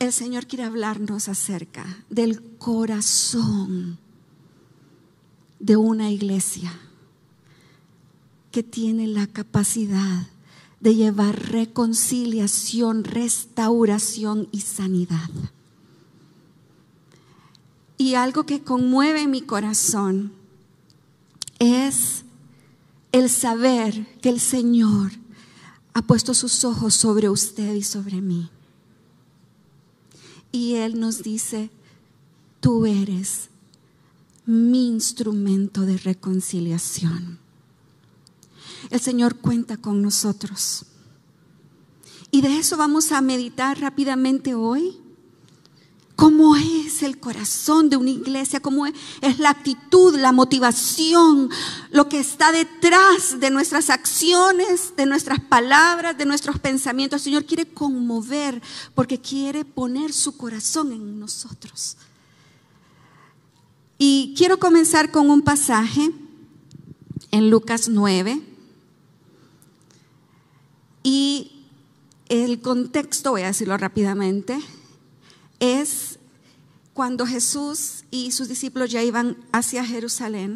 el Señor quiere hablarnos acerca del corazón de una iglesia que tiene la capacidad de llevar reconciliación, restauración y sanidad. Y algo que conmueve mi corazón es el saber que el Señor ha puesto sus ojos sobre usted y sobre mí. Y Él nos dice: tú eres mi instrumento de reconciliación. El Señor cuenta con nosotros. Y de eso vamos a meditar rápidamente hoy. ¿Cómo es el corazón de una iglesia? ¿Cómo es la actitud, la motivación, lo que está detrás de nuestras acciones, de nuestras palabras, de nuestros pensamientos? El Señor quiere conmover porque quiere poner su corazón en nosotros. Y quiero comenzar con un pasaje en Lucas 9. Y el contexto, voy a decirlo rápidamente, es cuando Jesús y sus discípulos ya iban hacia Jerusalén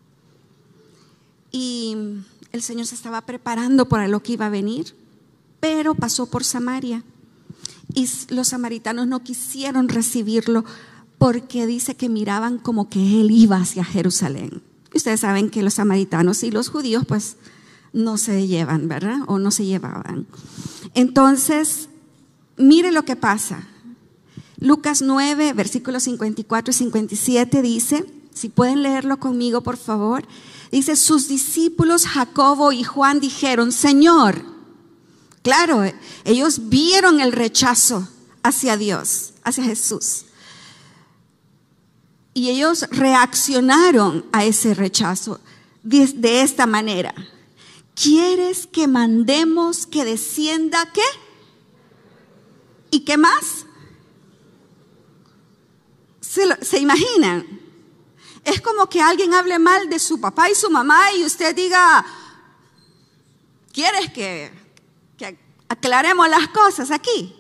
y el Señor se estaba preparando para lo que iba a venir, pero pasó por Samaria y los samaritanos no quisieron recibirlo porque dice que miraban como que Él iba hacia Jerusalén. Y ustedes saben que los samaritanos y los judíos pues no se llevan, ¿verdad? O no se llevaban. Entonces, mire lo que pasa. Lucas 9, versículos 54 y 57 dice, si pueden leerlo conmigo por favor, dice: sus discípulos Jacobo y Juan dijeron: Señor. Claro, ellos vieron el rechazo hacia Dios, hacia Jesús. Y ellos reaccionaron a ese rechazo de esta manera: ¿quieres que mandemos que descienda qué? ¿Y qué más? ¿Se imaginan? Es como que alguien hable mal de su papá y su mamá y usted diga: ¿quieres que aclaremos las cosas aquí?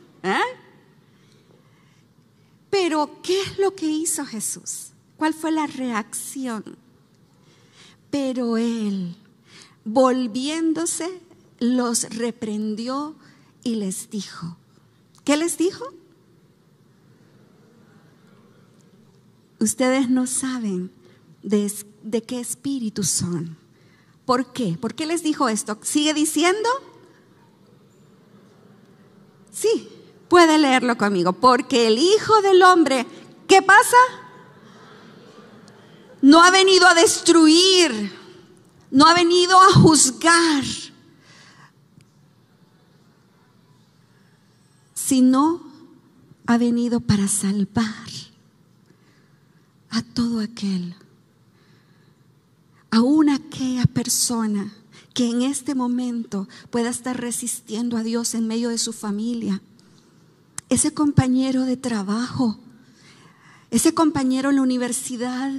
Pero ¿qué es lo que hizo Jesús? ¿Cuál fue la reacción? Pero Él, volviéndose, los reprendió y les dijo. ¿Qué les dijo? Ustedes no saben de qué espíritu son. ¿Por qué? ¿Por qué les dijo esto? ¿Sigue diciendo? Sí, puede leerlo conmigo. Porque el Hijo del Hombre, ¿qué pasa? No ha venido a destruir, no ha venido a juzgar, sino ha venido para salvar a todo aquel, aún aquella persona que en este momento pueda estar resistiendo a Dios en medio de su familia, ese compañero de trabajo, ese compañero en la universidad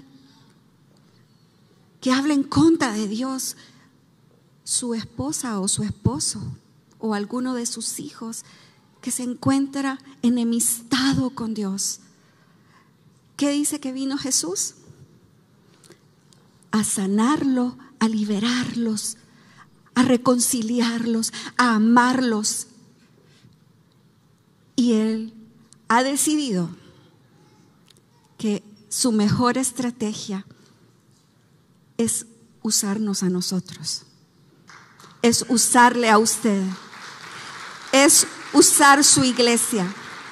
que habla en contra de Dios, su esposa o su esposo o alguno de sus hijos que se encuentra enemistado con Dios. ¿Qué dice que vino Jesús? A sanarlo, a liberarlos, a reconciliarlos, a amarlos. Y Él ha decidido que su mejor estrategia es usarnos a nosotros, es usarle a usted, es usar su iglesia.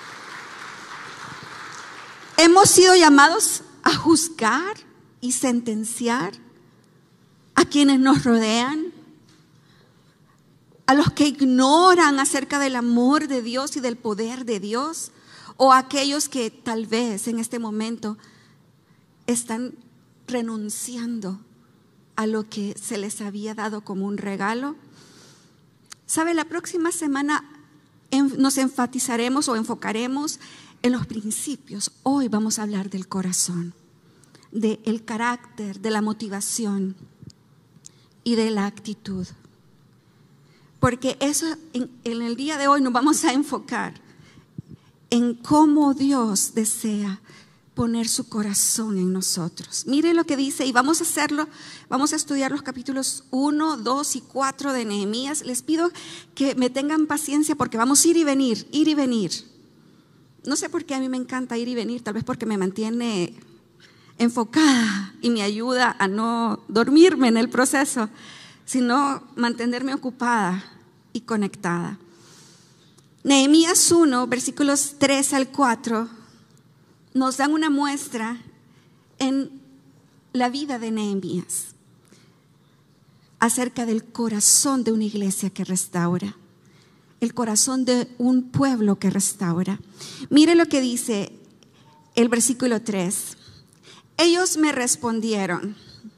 Hemos sido llamados a juzgar y sentenciar a quienes nos rodean, a los que ignoran acerca del amor de Dios y del poder de Dios, o a aquellos que tal vez en este momento están renunciando a lo que se les había dado como un regalo. ¿Sabe? La próxima semana nos enfatizaremos o enfocaremos en los principios. Hoy vamos a hablar del corazón, del carácter, de la motivación y de la actitud. Porque eso en el día de hoy nos vamos a enfocar en cómo Dios desea poner su corazón en nosotros. Mire lo que dice, y vamos a hacerlo, vamos a estudiar los capítulos 1, 2 y 4 de Nehemías. Les pido que me tengan paciencia porque vamos a ir y venir, ir y venir. No sé por qué a mí me encanta ir y venir, tal vez porque me mantiene enfocada y me ayuda a no dormirme en el proceso, sino mantenerme ocupada y conectada. Nehemías 1, versículos 3 al 4, nos dan una muestra en la vida de Nehemías acerca del corazón de una iglesia que restaura, el corazón de un pueblo que restaura. Mire lo que dice el versículo 3. Ellos me respondieron,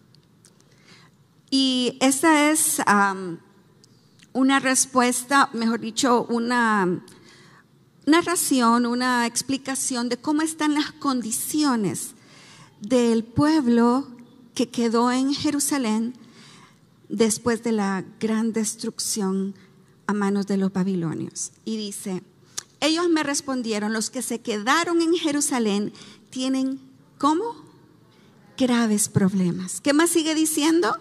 y esta es una respuesta, mejor dicho, una narración, una explicación de cómo están las condiciones del pueblo que quedó en Jerusalén después de la gran destrucción a manos de los babilonios. Y dice, ellos me respondieron, los que se quedaron en Jerusalén tienen, ¿cómo? Graves problemas. ¿Qué más sigue diciendo?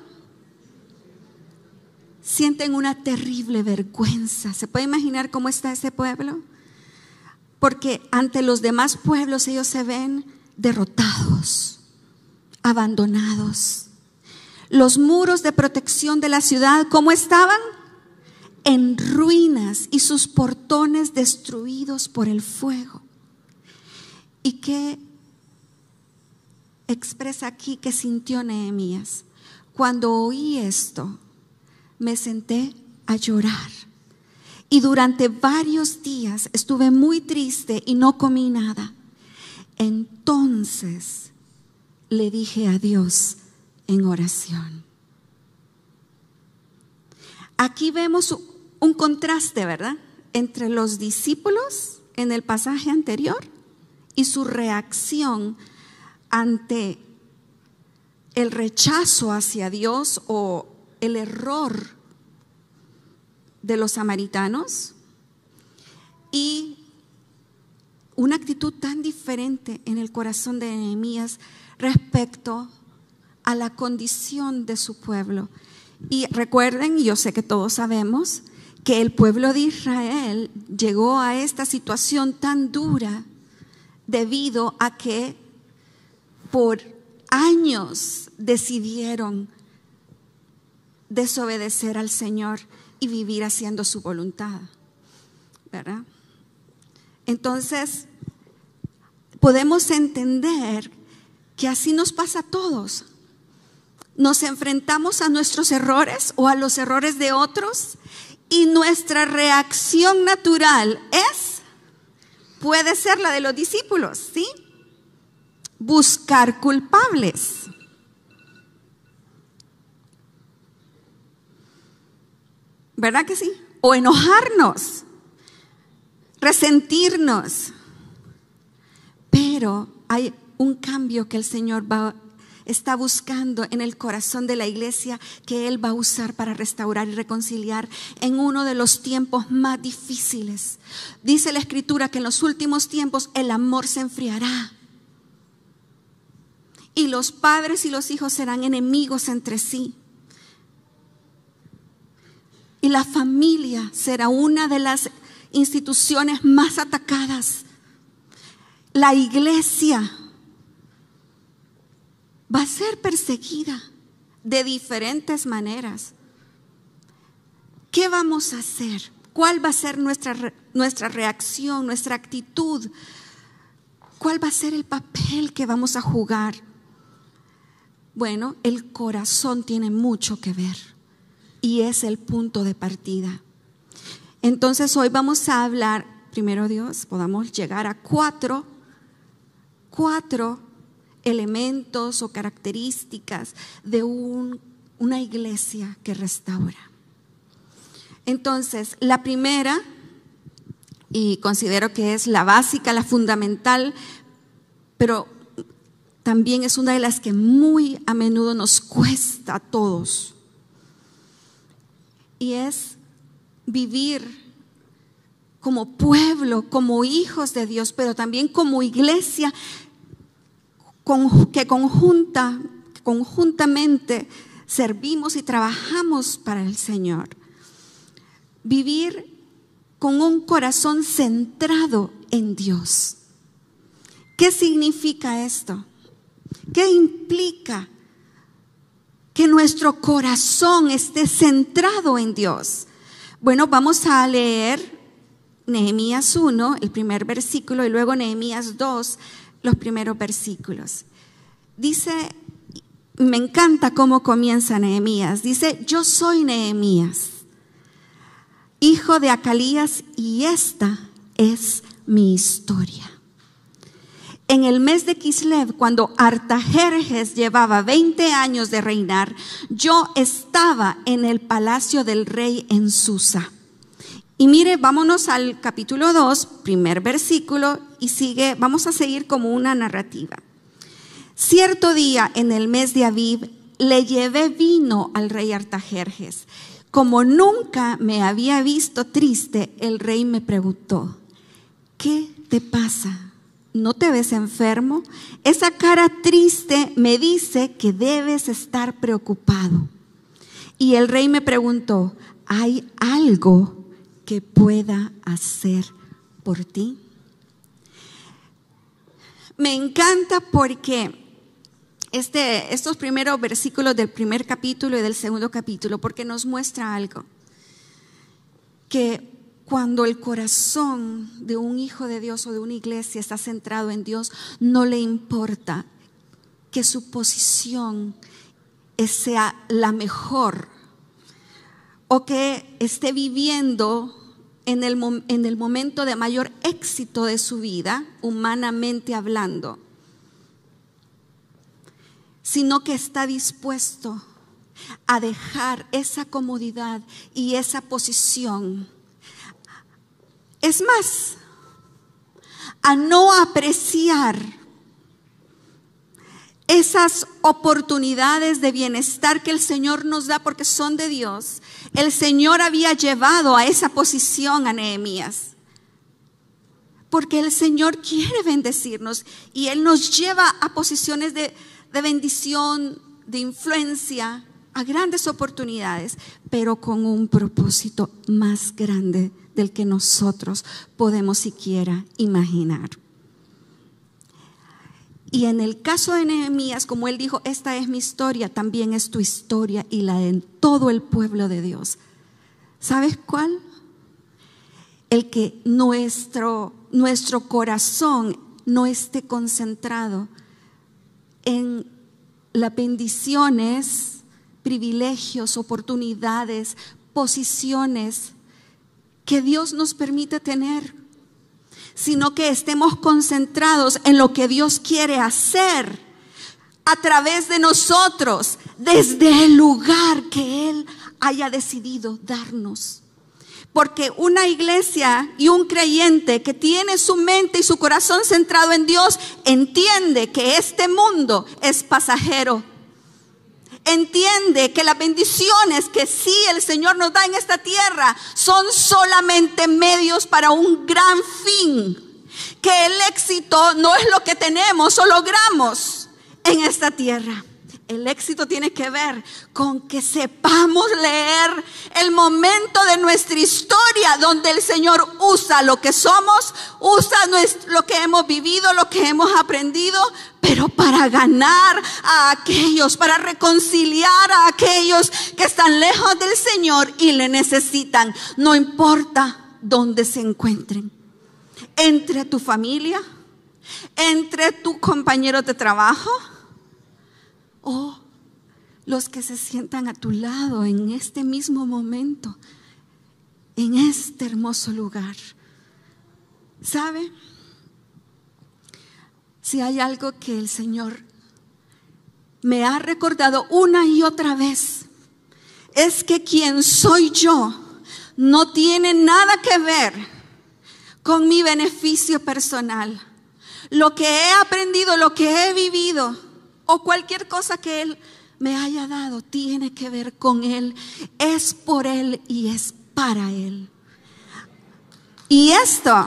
Sienten una terrible vergüenza. ¿Se puede imaginar cómo está ese pueblo? Porque ante los demás pueblos ellos se ven derrotados, abandonados. Los muros de protección de la ciudad, ¿cómo estaban? En ruinas y sus portones destruidos por el fuego. ¿Y qué expresa aquí que sintió Nehemías? Cuando oí esto, me senté a llorar. Y durante varios días estuve muy triste y no comí nada. Entonces le dije a Dios en oración. Aquí vemos un contraste, ¿verdad? Entre los discípulos en el pasaje anterior y su reacción ante el rechazo hacia Dios o el error de los samaritanos, y una actitud tan diferente en el corazón de Nehemías respecto a la condición de su pueblo. Y recuerden, y yo sé que todos sabemos, que el pueblo de Israel llegó a esta situación tan dura debido a que por años decidieron desobedecer al Señor y vivir haciendo su voluntad, ¿verdad? Entonces, podemos entender que así nos pasa a todos. Nos enfrentamos a nuestros errores o a los errores de otros y nuestra reacción natural puede ser la de los discípulos, ¿sí? Buscar culpables. ¿Verdad que sí? O enojarnos, resentirnos. Pero hay un cambio que el Señor está buscando en el corazón de la iglesia, que Él va a usar para restaurar y reconciliar en uno de los tiempos más difíciles. Dice la Escritura que en los últimos tiempos el amor se enfriará y los padres y los hijos serán enemigos entre sí. Y la familia será una de las instituciones más atacadas. La iglesia va a ser perseguida de diferentes maneras. ¿Qué vamos a hacer? ¿Cuál va a ser nuestra reacción, nuestra actitud? ¿Cuál va a ser el papel que vamos a jugar? Bueno, el corazón tiene mucho que ver. Y es el punto de partida. Entonces hoy vamos a hablar, primero Dios, podamos llegar a cuatro elementos o características de una iglesia que restaura. Entonces, la primera, y considero que es la básica, la fundamental, pero también es una de las que muy a menudo nos cuesta a todos, y es vivir como pueblo, como hijos de Dios, pero también como iglesia que conjuntamente servimos y trabajamos para el Señor. Vivir con un corazón centrado en Dios. ¿Qué significa esto? ¿Qué implica que nuestro corazón esté centrado en Dios? Bueno, vamos a leer Nehemías 1, el primer versículo, y luego Nehemías 2, los primeros versículos. Dice, me encanta cómo comienza Nehemías. Dice, yo soy Nehemías, hijo de Acalías, y esta es mi historia. En el mes de Kislev, cuando Artajerjes llevaba 20 años de reinar, yo estaba en el palacio del rey en Susa. Y mire, vámonos al capítulo 2, primer versículo, y vamos a seguir como una narrativa. Cierto día en el mes de Aviv le llevé vino al rey Artajerjes. Como nunca me había visto triste, el rey me preguntó, ¿qué te pasa? ¿No te ves enfermo? Esa cara triste me dice que debes estar preocupado. Y el rey me preguntó, ¿hay algo que pueda hacer por ti? Me encanta porque estos primeros versículos del primer capítulo y del segundo capítulo, porque nos muestra algo, que cuando el corazón de un hijo de Dios o de una iglesia está centrado en Dios, no le importa que su posición sea la mejor o que esté viviendo en el momento de mayor éxito de su vida, humanamente hablando, sino que está dispuesto a dejar esa comodidad y esa posición. Es más, a no apreciar esas oportunidades de bienestar que el Señor nos da porque son de Dios. El Señor había llevado a esa posición a Nehemías, porque el Señor quiere bendecirnos y Él nos lleva a posiciones de bendición, de influencia, a grandes oportunidades, pero con un propósito más grande del que nosotros podemos siquiera imaginar. Y en el caso de Nehemías, como él dijo, esta es mi historia, también es tu historia y la de todo el pueblo de Dios. ¿Sabes cuál? El que nuestro corazón no esté concentrado en las bendiciones, privilegios, oportunidades, posiciones que Dios nos permite tener, sino que estemos concentrados en lo que Dios quiere hacer a través de nosotros, desde el lugar que Él haya decidido darnos. Porque una iglesia y un creyente que tiene su mente y su corazón centrado en Dios, entiende que este mundo es pasajero. Entiende que las bendiciones que sí el Señor nos da en esta tierra son solamente medios para un gran fin. Que el éxito no es lo que tenemos o logramos en esta tierra. El éxito tiene que ver con que sepamos leer el momento de nuestra historia donde el Señor usa lo que somos, usa lo que hemos vivido, lo que hemos aprendido, pero para ganar a aquellos, para reconciliar a aquellos que están lejos del Señor y le necesitan, no importa dónde se encuentren. Entre tu familia, entre tus compañeros de trabajo, o los que se sientan a tu lado en este mismo momento, en este hermoso lugar. ¿Sabe? Si hay algo que el Señor me ha recordado una y otra vez, es que quien soy yo no tiene nada que ver con mi beneficio personal. Lo que he aprendido, lo que he vivido, o cualquier cosa que Él me haya dado, tiene que ver con Él, es por Él y es para Él. Y esto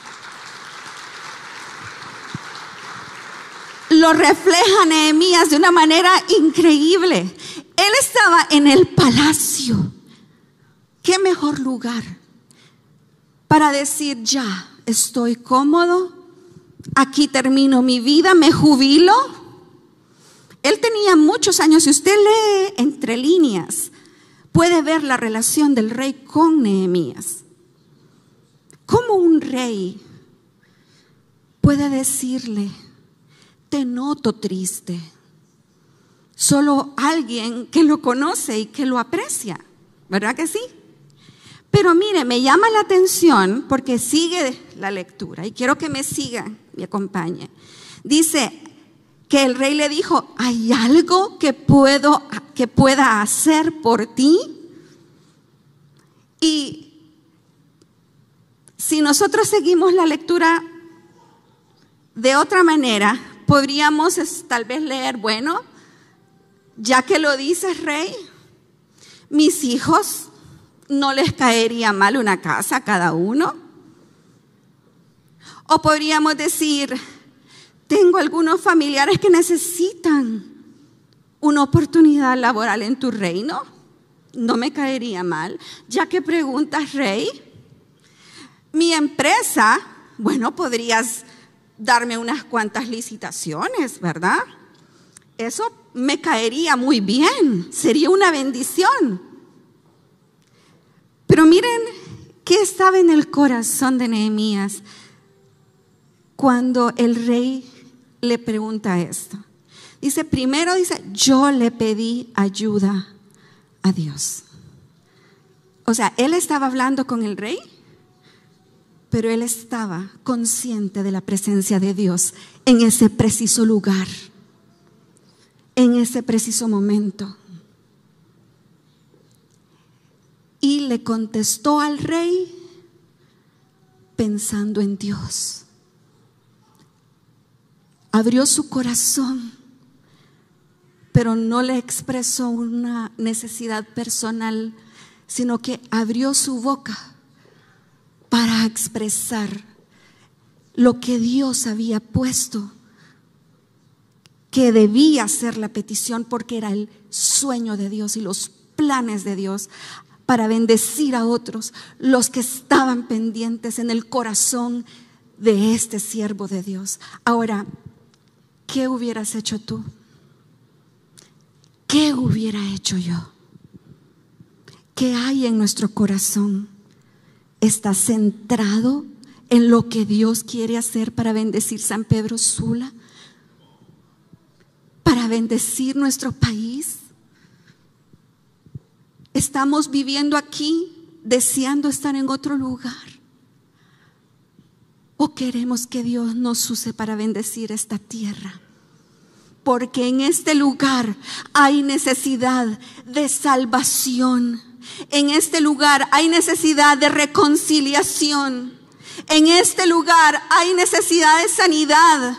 lo refleja Nehemías de una manera increíble. Él estaba en el palacio. ¿Qué mejor lugar para decir, ya estoy cómodo, aquí termino mi vida, me jubilo? Él tenía muchos años. Si usted lee entre líneas, puede ver la relación del rey con Nehemías. ¿Cómo un rey puede decirle, te noto triste? Solo alguien que lo conoce y que lo aprecia, ¿verdad que sí? Pero mire, me llama la atención porque sigue la lectura y quiero que me siga, me acompañe. Dice que el rey le dijo, ¿hay algo que pueda hacer por ti? Y si nosotros seguimos la lectura de otra manera, podríamos tal vez leer, bueno, ya que lo dices, rey, mis hijos, ¿no les caería mal una casa a cada uno? O podríamos decir, tengo algunos familiares que necesitan una oportunidad laboral en tu reino, no me caería mal. Ya que preguntas, rey, mi empresa, bueno, podrías darme unas cuantas licitaciones, ¿verdad? Eso me caería muy bien, sería una bendición. Pero miren qué estaba en el corazón de Nehemías cuando el rey le pregunta esto. Dice, primero dice, yo le pedí ayuda a Dios. O sea, él estaba hablando con el rey, pero él estaba consciente de la presencia de Dios en ese preciso lugar, en ese preciso momento. Y le contestó al rey pensando en Dios. Abrió su corazón, pero no le expresó una necesidad personal, sino que abrió su boca para expresar lo que Dios había puesto, que debía ser la petición, porque era el sueño de Dios y los planes de Dios para bendecir a otros, los que estaban pendientes en el corazón de este siervo de Dios. Ahora, ¿qué hubieras hecho tú? ¿Qué hubiera hecho yo? ¿Qué hay en nuestro corazón? ¿Está centrado en lo que Dios quiere hacer para bendecir San Pedro Sula? ¿Para bendecir nuestro país? ¿Estamos viviendo aquí deseando estar en otro lugar? ¿O queremos que Dios nos use para bendecir esta tierra? Porque en este lugar hay necesidad de salvación. En este lugar hay necesidad de reconciliación. En este lugar hay necesidad de sanidad.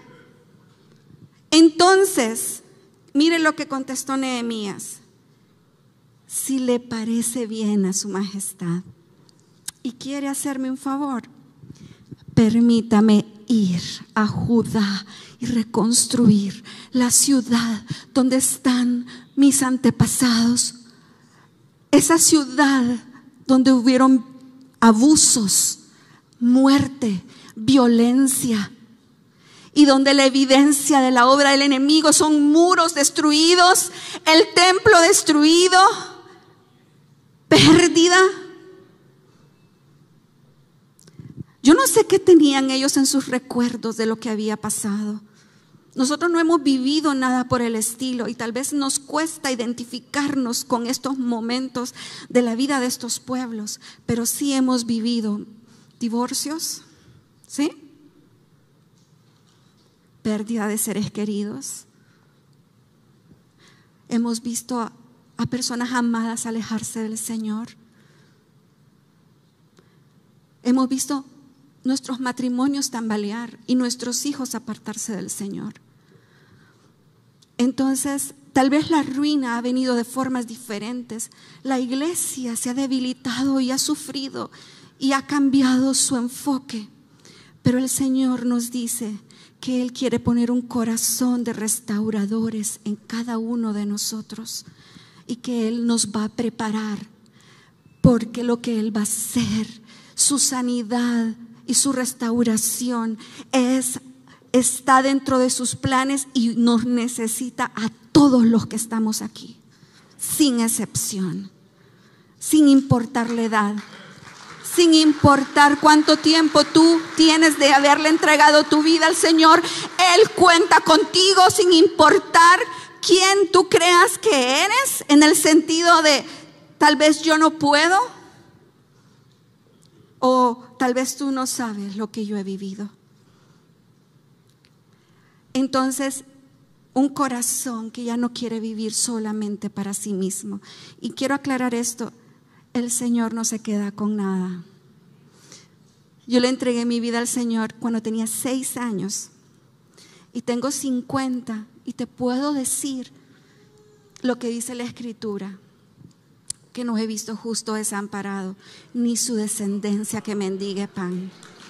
Entonces, mire lo que contestó Nehemías. Si le parece bien a su majestad y quiere hacerme un favor, permítame ir a Judá y reconstruir la ciudad donde están mis antepasados. Esa ciudad donde hubieron abusos, muerte, violencia, y donde la evidencia de la obra del enemigo son muros destruidos, el templo destruido, pérdida. Yo no sé qué tenían ellos en sus recuerdos de lo que había pasado. Nosotros no hemos vivido nada por el estilo y tal vez nos cuesta identificarnos con estos momentos de la vida de estos pueblos, pero sí hemos vivido divorcios, ¿sí? Pérdida de seres queridos. Hemos visto a personas amadas alejarse del Señor. Hemos visto nuestros matrimonios tambalear y nuestros hijos apartarse del Señor. Entonces, tal vez la ruina ha venido de formas diferentes. La iglesia se ha debilitado y ha sufrido. y ha cambiado su enfoque. Pero el Señor nos dice que Él quiere poner un corazón de restauradores en cada uno de nosotros y que Él nos va a preparar, porque lo que Él va a hacer, su sanidad y su restauración está dentro de sus planes y nos necesita a todos los que estamos aquí, sin excepción, sin importar la edad, sin importar cuánto tiempo tú tienes de haberle entregado tu vida al Señor. Él cuenta contigo sin importar quién tú creas que eres, en el sentido de tal vez yo no puedo, o tal vez tú no sabes lo que yo he vivido. Entonces, un corazón que ya no quiere vivir solamente para sí mismo. Y quiero aclarar esto: el Señor no se queda con nada. Yo le entregué mi vida al Señor cuando tenía 6 años y tengo 50, y te puedo decir lo que dice la Escritura, que no he visto justo desamparado, ni su descendencia que mendigue pan.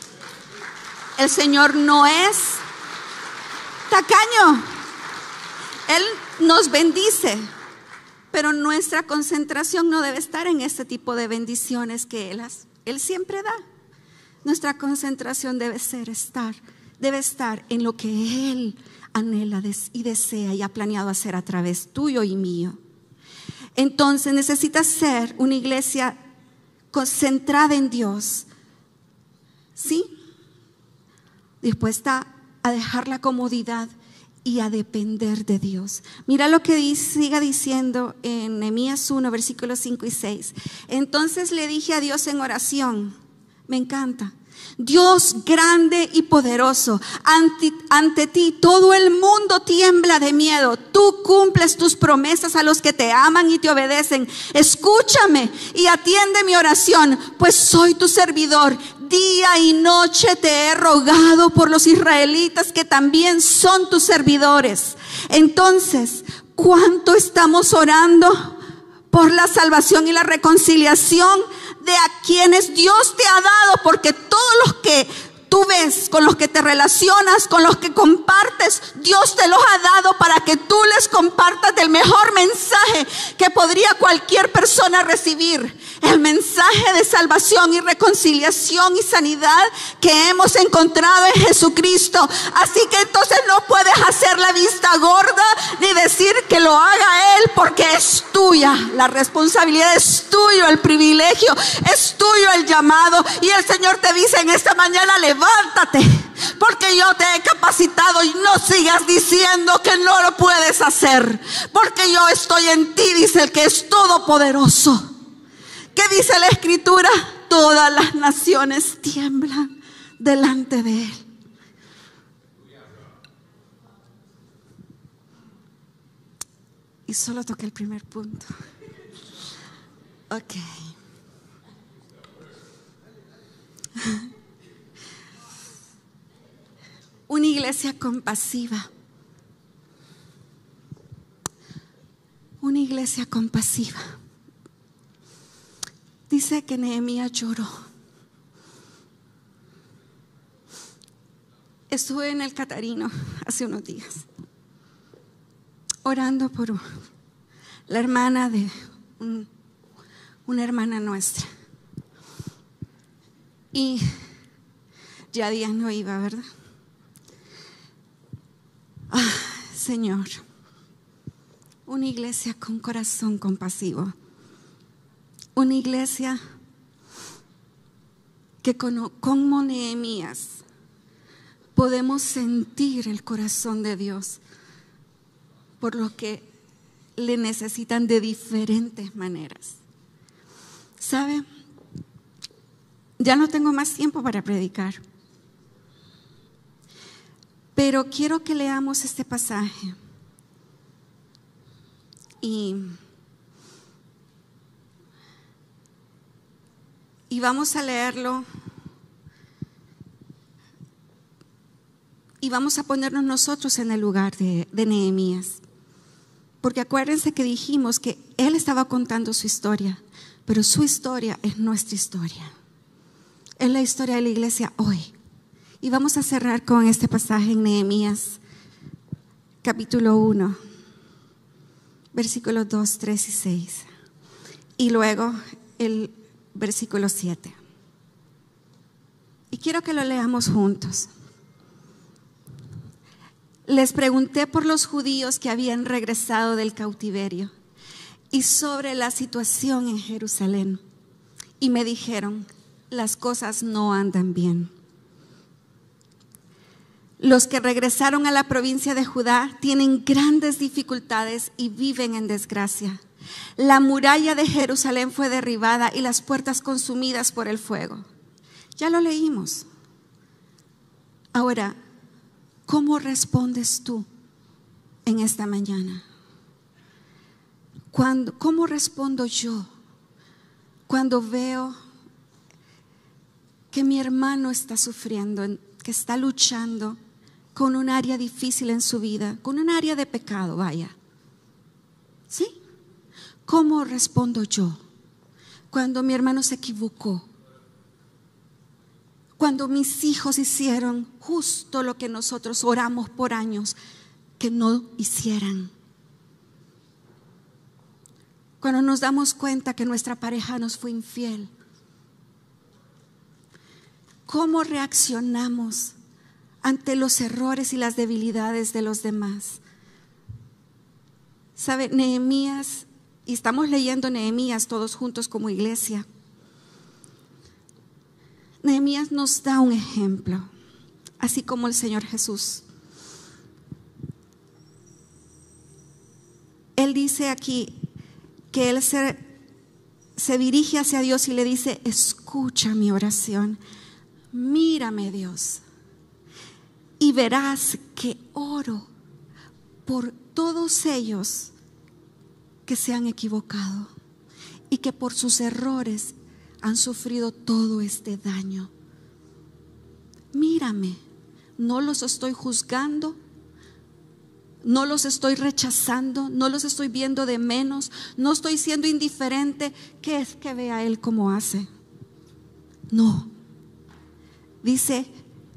El Señor no es tacaño. Él nos bendice, pero nuestra concentración no debe estar en este tipo de bendiciones que Él siempre da. Nuestra concentración debe estar en lo que Él anhela y desea y ha planeado hacer a través tuyo y mío. Entonces necesitas ser una iglesia concentrada en Dios, ¿sí? Dispuesta a dejar la comodidad y a depender de Dios. Mira lo que siga diciendo en Nehemías 1, versículos 5 y 6. Entonces le dije a Dios en oración, me encanta: Dios grande y poderoso, ante ti todo el mundo tiembla de miedo. Tú cumples tus promesas a los que te aman y te obedecen. Escúchame y atiende mi oración, pues soy tu servidor. Día y noche te he rogado por los israelitas, que también son tus servidores. Entonces, ¿cuánto estamos orando por la salvación y la reconciliación de a quienes Dios te ha dado? Porque todos los que tú ves, con los que te relacionas, con los que compartes, Dios te los ha dado para que tú les compartas del mejor mensaje que podría cualquier persona recibir. El mensaje de salvación y reconciliación y sanidad que hemos encontrado en Jesucristo. Así que entonces no puedes hacer la vista gorda ni decir que lo haga Él, porque es tuya. La responsabilidad es tuyo, el privilegio es tuyo, el llamado. Y el Señor te dice en esta mañana: levántate, porque yo te he capacitado, y no sigas diciendo que no lo puedes hacer, porque yo estoy en ti, dice el que es todopoderoso. ¿Qué dice la Escritura? Todas las naciones tiemblan delante de Él. Y solo toqué el primer punto. Ok. Una iglesia compasiva. Una iglesia compasiva. Dice que Nehemías lloró. Estuve en el Catarino hace unos días orando por la hermana de una hermana nuestra. Y ya días no iba, ¿verdad? Señor, una iglesia con corazón compasivo. Una iglesia que como Nehemías podemos sentir el corazón de Dios, por lo que le necesitan de diferentes maneras. ¿Sabe? Ya no tengo más tiempo para predicar, pero quiero que leamos este pasaje y vamos a leerlo y vamos a ponernos nosotros en el lugar de Nehemías, porque acuérdense que dijimos que él estaba contando su historia, pero su historia es nuestra historia. Es la historia de la iglesia hoy. Y vamos a cerrar con este pasaje en Nehemías, capítulo 1, versículos 2, 3 y 6. Y luego el versículo 7. Y quiero que lo leamos juntos. Les pregunté por los judíos que habían regresado del cautiverio y sobre la situación en Jerusalén. Y me dijeron, las cosas no andan bien. Los que regresaron a la provincia de Judá tienen grandes dificultades y viven en desgracia. La muralla de Jerusalén fue derribada y las puertas consumidas por el fuego. Ya lo leímos. Ahora, ¿cómo respondes tú en esta mañana? ¿Cómo respondo yo cuando veo que mi hermano está sufriendo, que está luchando con un área difícil en su vida, con un área de pecado, vaya? ¿Sí? ¿Cómo respondo yo cuando mi hermano se equivocó? Cuando mis hijos hicieron justo lo que nosotros oramos por años que no hicieran. Cuando nos damos cuenta que nuestra pareja nos fue infiel. ¿Cómo reaccionamos ante los errores y las debilidades de los demás? ¿Sabe? Nehemías, y estamos leyendo Nehemías todos juntos como iglesia. Nehemías nos da un ejemplo, así como el Señor Jesús. Él dice aquí que él se dirige hacia Dios y le dice, escucha mi oración, mírame Dios, y verás que oro por todos ellos que se han equivocado y que por sus errores han sufrido todo este daño. Mírame, no los estoy juzgando, no los estoy rechazando, no los estoy viendo de menos, no estoy siendo indiferente. ¿Qué es que vea él cómo hace? No, dice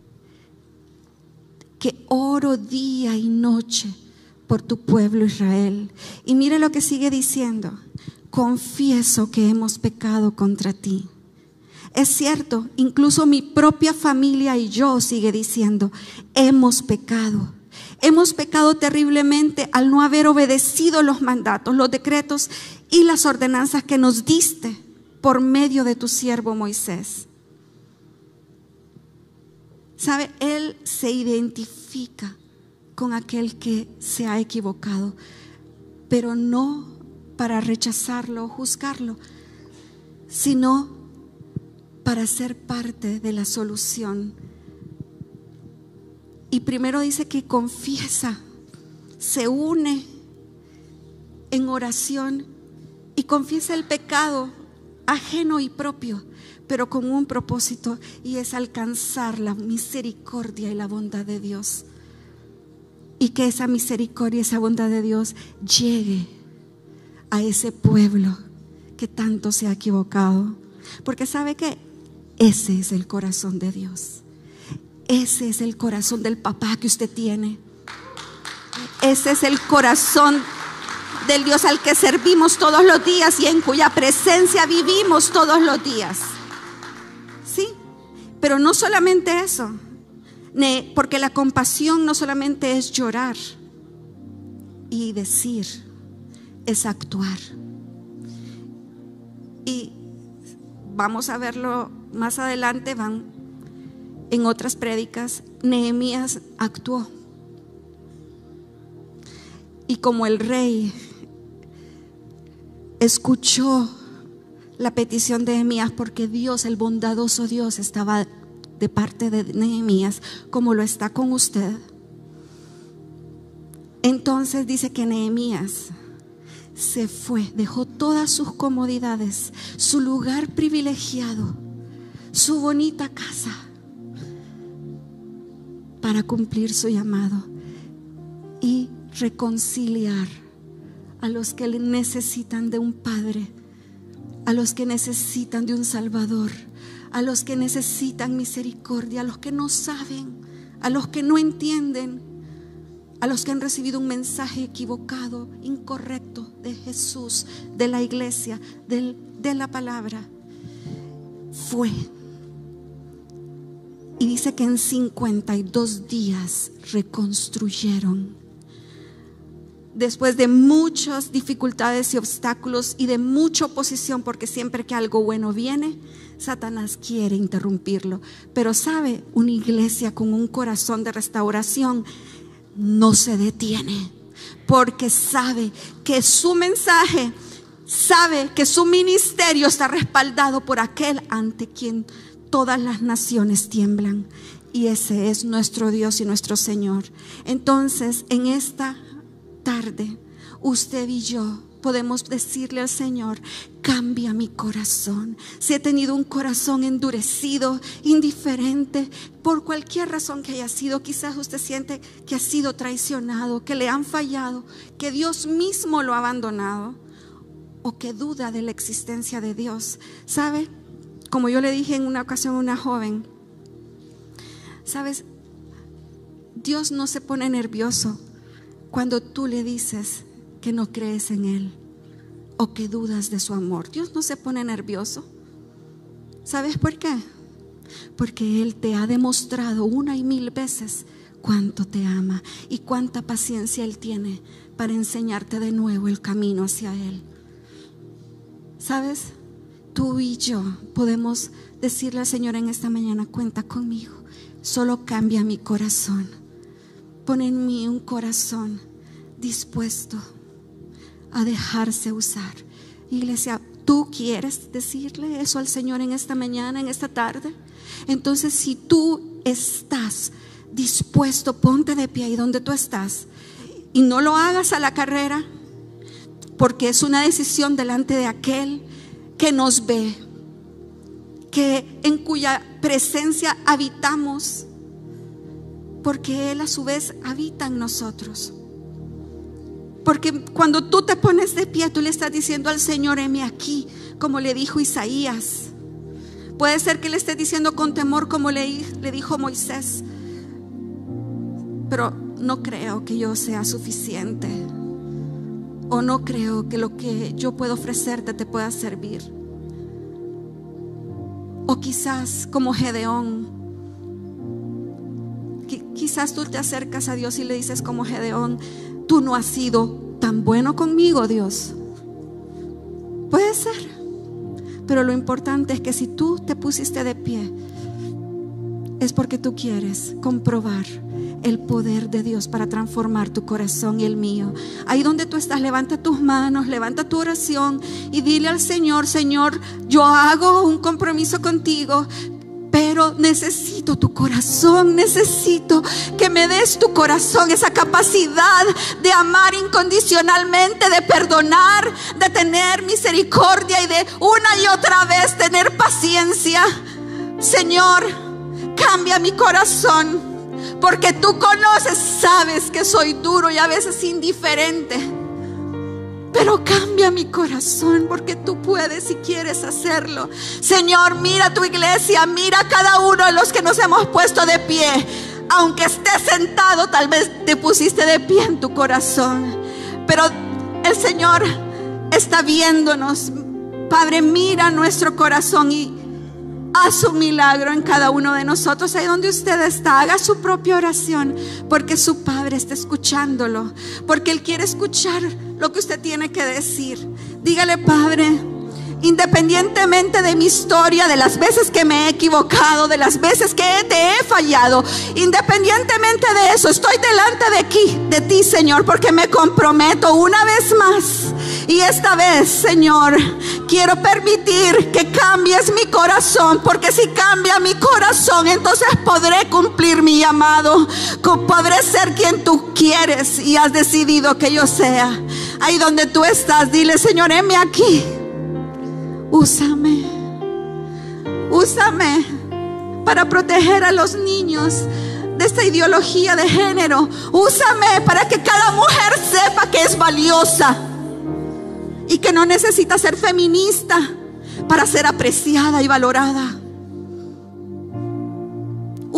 que oro día y noche por tu pueblo Israel. Y mire lo que sigue diciendo: confieso que hemos pecado contra ti. Es cierto, incluso mi propia familia y yo, sigue diciendo, hemos pecado. Hemos pecado terriblemente al no haber obedecido los mandatos, los decretos y las ordenanzas que nos diste por medio de tu siervo Moisés. ¿Sabe? Él se identifica con aquel que se ha equivocado, pero no para rechazarlo o juzgarlo, sino para ser parte de la solución. Y primero dice que confiesa, se une en oración y confiesa el pecado ajeno y propio, pero con un propósito, y es alcanzar la misericordia y la bondad de Dios. Y que esa misericordia y esa bondad de Dios llegue a ese pueblo que tanto se ha equivocado. Porque ¿sabe qué? Ese es el corazón de Dios. Ese es el corazón del papá que usted tiene. Ese es el corazón del Dios al que servimos todos los días y en cuya presencia vivimos todos los días. Sí, pero no solamente eso, porque la compasión no solamente es llorar y decir, es actuar. Y vamos a verlo más adelante, van en otras prédicas. Nehemías actuó, y como el rey escuchó la petición de Nehemías, porque Dios, el bondadoso Dios, estaba de parte de Nehemías, como lo está con usted. Entonces dice que Nehemías se fue, dejó todas sus comodidades, su lugar privilegiado, su bonita casa, para cumplir su llamado y reconciliar a los que necesitan de un padre, a los que necesitan de un salvador, a los que necesitan misericordia, a los que no saben, a los que no entienden, a los que han recibido un mensaje equivocado, incorrecto de Jesús, de la iglesia, de la palabra. Fue. Y dice que en 52 días reconstruyeron. Después de muchas dificultades y obstáculos y de mucha oposición, porque siempre que algo bueno viene, Satanás quiere interrumpirlo. Pero sabe, una iglesia con un corazón de restauración no se detiene, porque sabe que su mensaje, sabe que su ministerio está respaldado por aquel ante quien todas las naciones tiemblan, y ese es nuestro Dios y nuestro Señor. Entonces, en esta tarde, usted y yo podemos decirle al Señor: cambia mi corazón. Si he tenido un corazón endurecido, indiferente, por cualquier razón que haya sido, quizás usted siente que ha sido traicionado, que le han fallado, que Dios mismo lo ha abandonado, o que duda de la existencia de Dios. ¿Sabe? Como yo le dije en una ocasión a una joven, ¿sabes? Dios no se pone nervioso cuando tú le dices que no crees en Él o que dudas de su amor. Dios no se pone nervioso. ¿Sabes por qué? Porque Él te ha demostrado una y mil veces cuánto te ama y cuánta paciencia Él tiene para enseñarte de nuevo el camino hacia Él. ¿Sabes? Tú y yo podemos decirle al Señor en esta mañana: cuenta conmigo, solo cambia mi corazón. Pon en mí un corazón dispuesto a dejarse usar. Iglesia, ¿tú quieres decirle eso al Señor en esta mañana, en esta tarde? Entonces, si tú estás dispuesto, ponte de pie ahí donde tú estás, y no lo hagas a la carrera, porque es una decisión delante de aquel que nos ve, que en cuya presencia habitamos, porque Él a su vez habita en nosotros. Porque cuando tú te pones de pie, tú le estás diciendo al Señor: heme aquí, como le dijo Isaías. Puede ser que le estés diciendo con temor, como le dijo Moisés: pero no creo que yo sea suficiente, o no creo que lo que yo puedo ofrecerte te pueda servir. O quizás como Gedeón, quizás tú te acercas a Dios y le dices como Gedeón: tú no has sido tan bueno conmigo, Dios. Puede ser, pero lo importante es que si tú te pusiste de pie, es porque tú quieres comprobar el poder de Dios para transformar tu corazón y el mío. Ahí donde tú estás, levanta tus manos, levanta tu oración y dile al Señor: Señor, yo hago un compromiso contigo, pero necesito tu corazón, necesito que me des tu corazón, esa capacidad de amar incondicionalmente, de perdonar, de tener misericordia y de una y otra vez tener paciencia. Señor, cambia mi corazón, porque tú conoces, sabes que soy duro y a veces indiferente, pero cambia mi corazón, porque tú puedes y quieres hacerlo. Señor, mira tu iglesia, mira a cada uno de los que nos hemos puesto de pie. Aunque estés sentado, tal vez te pusiste de pie en tu corazón, pero el Señor está viéndonos. Padre, mira nuestro corazón y haz un milagro en cada uno de nosotros. Ahí donde usted está, haga su propia oración, porque su Padre está escuchándolo, porque Él quiere escuchar lo que usted tiene que decir. Dígale: Padre, independientemente de mi historia, de las veces que me he equivocado, de las veces que te he fallado, independientemente de eso, estoy delante de ti, Señor, porque me comprometo una vez más. Y esta vez, Señor, quiero permitir que cambies mi corazón, porque si cambia mi corazón, entonces podré cumplir mi llamado, podré ser quien tú quieres y has decidido que yo sea. Ahí donde tú estás, dile: Señor, heme aquí. Úsame para proteger a los niños de esta ideología de género. Úsame para que cada mujer sepa que es valiosa y que no necesita ser feminista para ser apreciada y valorada.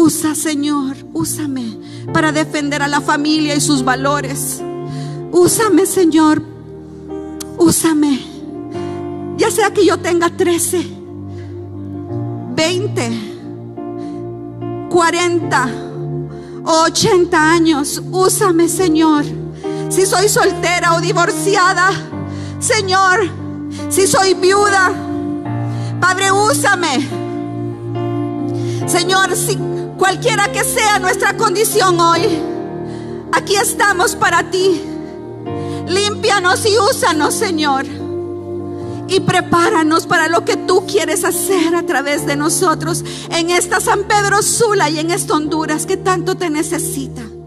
Usa, Señor, úsame para defender a la familia y sus valores. Úsame, Señor, úsame. Ya sea que yo tenga 13, 20, 40 o 80 años, úsame, Señor. Si soy soltera o divorciada, Señor, si soy viuda, Padre, úsame. Señor, si cualquiera que sea nuestra condición hoy, aquí estamos para ti. Límpianos y úsanos, Señor, y prepáranos para lo que tú quieres hacer a través de nosotros en esta San Pedro Sula y en esta Honduras que tanto te necesita.